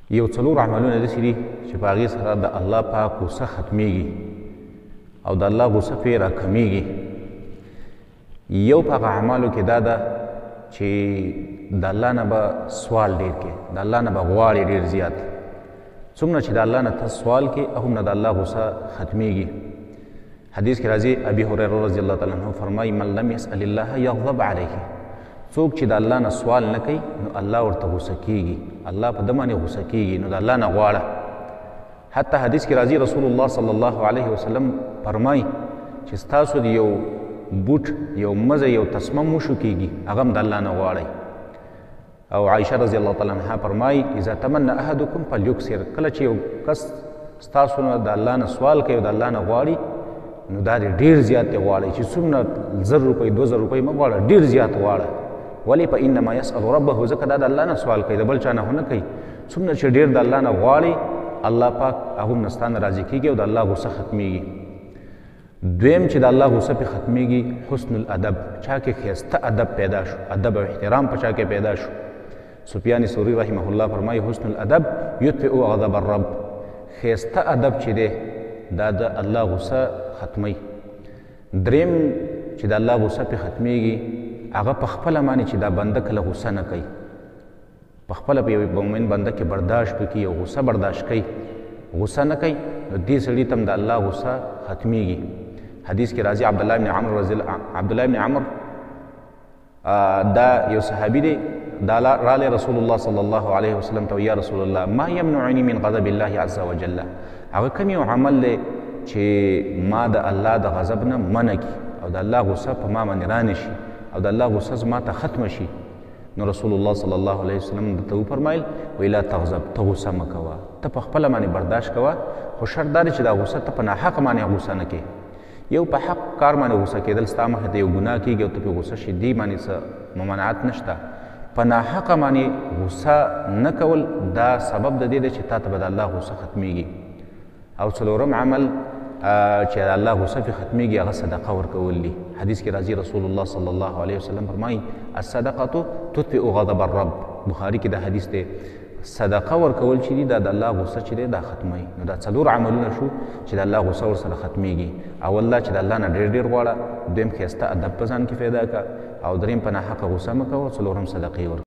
یو څلور عملونه داسې دي چې په هغې سره د الله پاک غصه ختمیږي او د الله غصه پرې راکمیږي. یو په هغه اعمالو کې دا ده چې د الله نه به سوال ډېر کې، د الله نه به غواړې ډېر زیات. څومره چې د الله نه ته سوال کې هغومره د الله غصه ختمیږي. حدیث کې راځي ابي هريره رضی الله تعالی عنه فرمایي من لم يسأل الله یغضب علیه. څوک چې د الله نه سوال نه کوي نو الله ورته غصه کېږي، الله په ده باندې غصه کېږي، نو د الله نه غواړه. حتی حدیث کې راځي رسول الله صلی الله علیه وسلم فرمایي چې ستاسو د یو بوټ یو مزه یو تسمه موشو کېږي هغه هم د الله نه غواړئ. او عایشه رضی الله تعالی عنها فرمایي اذا تمنى احدکم فلیکثر. کله چې یو کس ستاسو نه د الله نه سوال کوي او د الله نه غواړي نو دا دې ډېر زیات یې غواړئ چې څومره 1000 روپۍ 2000 روپۍ مه غواړه، ډېر زیات غواړه. ولې په انما یسأل ربه، ځکه دا د الله نه سوال کوي، د بل چا نه خو نه کوي. څومره چې ډېر د الله نه غواړي الله پاک هغه هم نه ستا نه راضي کېږي او د الله غصه ختمیږي. دویم چې د الله غصه پې ختمیږي حسن الادب، چا کې ښایسته ادب پیدا شو، ادب او احترام په چا کې پیدا شو. سفیان ثوری رحمه الله فرمایي حسن الادب یطفئ غضب الرب. ښایسته ادب چې دی دا د الله غصه ختمی. دریم چې د الله غصه پې ختمیږي هغه په خپله باندې چې دا بنده کله غصه نه کوي، په خپله په یو مؤمن بنده کې برداشت پکې یو غصه برداشت کوي، غصه نه کوي، نو دې سړي ته هم د الله غصه ختمیږي. حدیث کې راځي عبدالله ابن عمر دا یو صحابي دی، دا رالی رسول الله صلی الله علیه وسلم ته یا رسول الله ما یمنعنی من غضب الله عز وجل. هغه کوم یو عمل دی چې ما د الله د غضب نه منع کي او د الله غصه په ما باندې رانه شي او د الله غصه زما ته ختمه شي. نو رسول الله صلی الله علیه وسلم درته وفرمایل وی لا تغضب، ته غصه مه کوه، ته په خپله باندې برداشت کوه، خو شرط دا دی چې دا غصه ته په ناحقه باندې غصه نه کوې. یو په حق کار باندې غصه کېدل ستا مخې ته یو ګناه کېږي او ته پرې غصه شي، دې باندې څه ممانعت نشته. په ناحقه باندې غصه نه کول دا سبب د دې دی چې تا ته به د الله غصه ختمیږي. او څلورم عمل چې د الله غصه پې ختمیږي هغه صدقه ورکول دي. حدیث کې راځي رسول الله صلی الله علیه وسلم فرمایي الصدقة تطفئ غضب الرب. بخاري کې دا حدیث دی. صدقه ورکول چې دي دا د الله غصه چې دی دا ختموي. نو دا څلور عملونه شو چې د الله غصه ورسره ختمیږي. اول دا چې د الله نه ډېر ډېر غواړه، دویم ښایسته ادب په ځان کې پیدا کړه، او دریم په ناحقه غصه مه کوه، څلورم صدقې ورکوه.